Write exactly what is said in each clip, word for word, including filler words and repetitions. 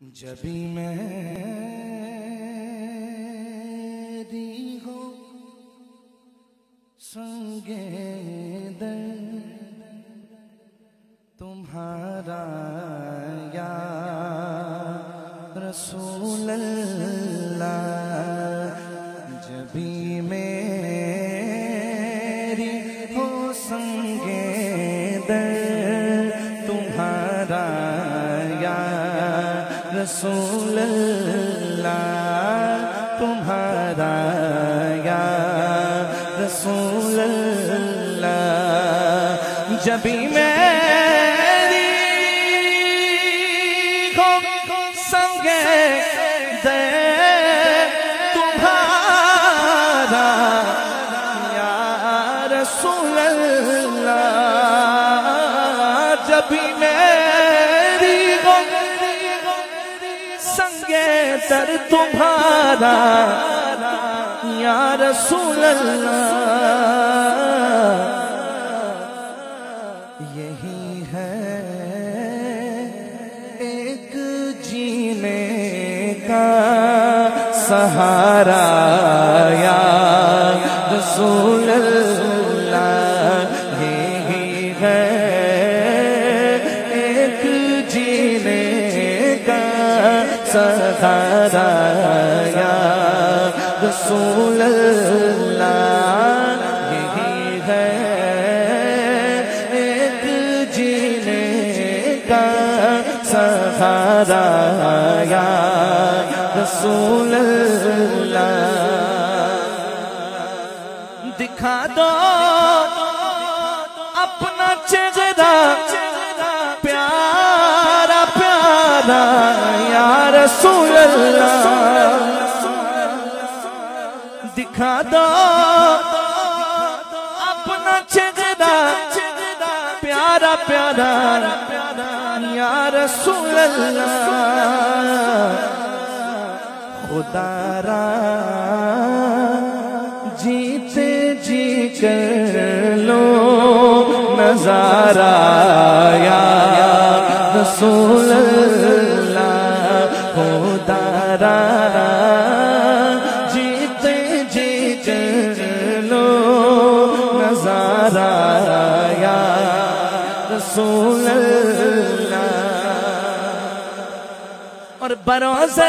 جبھی میری ہو سنگے در تمہارا یا رسول اللہ، جبھی میری ہو سنگے در تمہارا یا رسول اللہ، تمہارا یا رسول اللہ، جبھی میری ہو سنگے در تمہارا یا رسول اللہ، جبھی میری ہو سنگے در تمہارا یا رسول اللہ، یہی ہے ایک جینے کا سہارا یا رسول اللہ، یہی ہے ایک جینے کا سہارا یا رسول اللہ، یہی ہے ایک جینے کا سہارا یا رسول اللہ، دکھا دو اپنا چہرہ پیارا پیارا یا رسول اللہ، دکھا دو اپنا چہرہ پیارا پیارا یا رسول اللہ، خدا را جیتے جی کر لو نظارہ یا رسول اللہ، خدا را جیتے جی کر لو نظارہ یا رسول اللہ، اور بروزے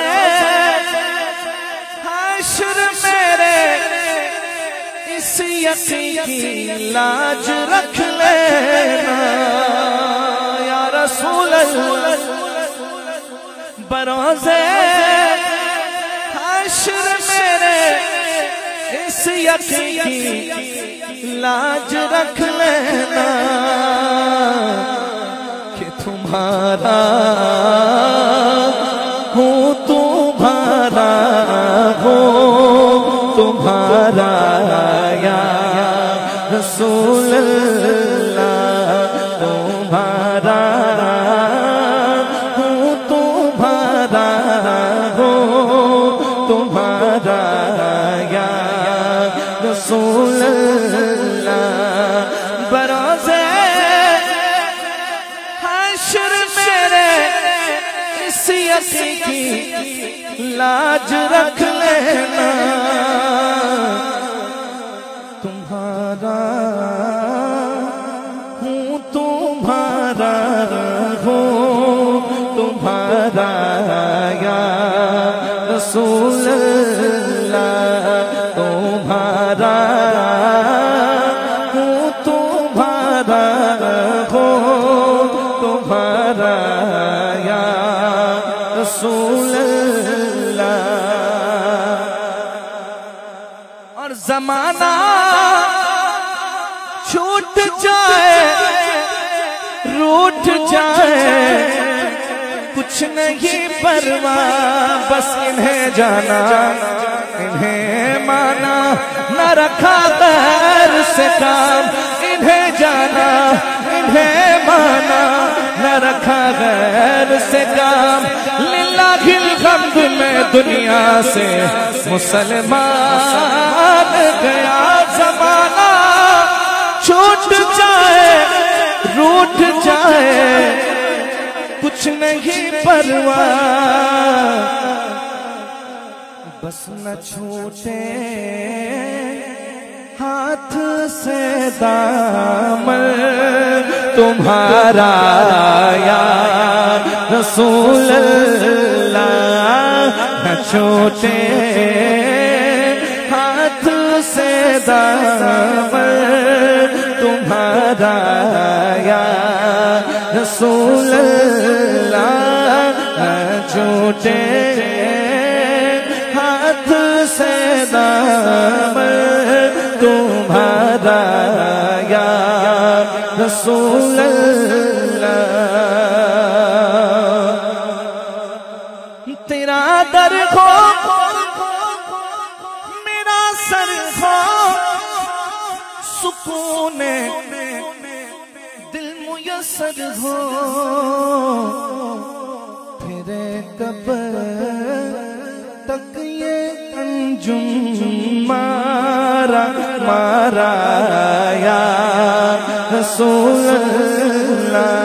حشر میرے اس یقین کی لاج رکھ لینا یا رسول اللہ، بروزے حشر میرے اس یقین کی لاج رکھ لینا کہ تمہارا ہوں تمہارا ہوں تمہارا یا رسول اللہ، تمہارا ہوں تمہارا ہوں تمہارا یا رسول اللہ، بروزے حشر میرے اس یقین کی لاج رکھ لینا، تمہارا ہوں تمہارا ہوں تمہارا یا رسول اللہ، تمہارا ہوں تمہارا ہوں تمہارا یا رسول اللہ، اور زمانہ چھوٹ جائے روٹ جائے کچھ نہیں پرواہ، بس انہیں جانا انہیں مانا، نہ رکھا غیر سے کام، انہیں جانا انہیں مانا، نہ رکھا غیر سے کام، للہ الحمد میں دنیا سے مسلمان گیا، زمانہ چھوٹ جائے روٹ جائے کچھ نہیں پرواہ، بس نہ چھوٹے ہاتھ سے دامن تمہارا یا رسول اللہ، نہ چھوٹے ہاتھ سے دامن تمہارا یا رسول اللہ، نہ چھوٹے ہاتھ سے دامن تمہارا یا رسول اللہ۔ تیرا در ہو میرا سر ہو، سکون دل میسر ہو، پھرے کب تک یہ انجم مارا مارا یا رسول اللہ۔